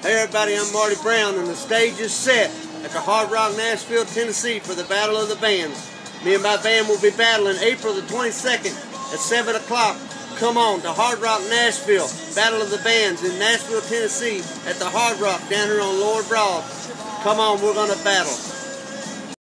Hey everybody, I'm Marty Brown, and the stage is set at the Hard Rock, Nashville, Tennessee for the Battle of the Bands. Me and my band will be battling April the 22nd at 7 o'clock. Come on to Hard Rock, Nashville, Battle of the Bands in Nashville, Tennessee at the Hard Rock down here on Lower Broad. Come on, we're going to battle.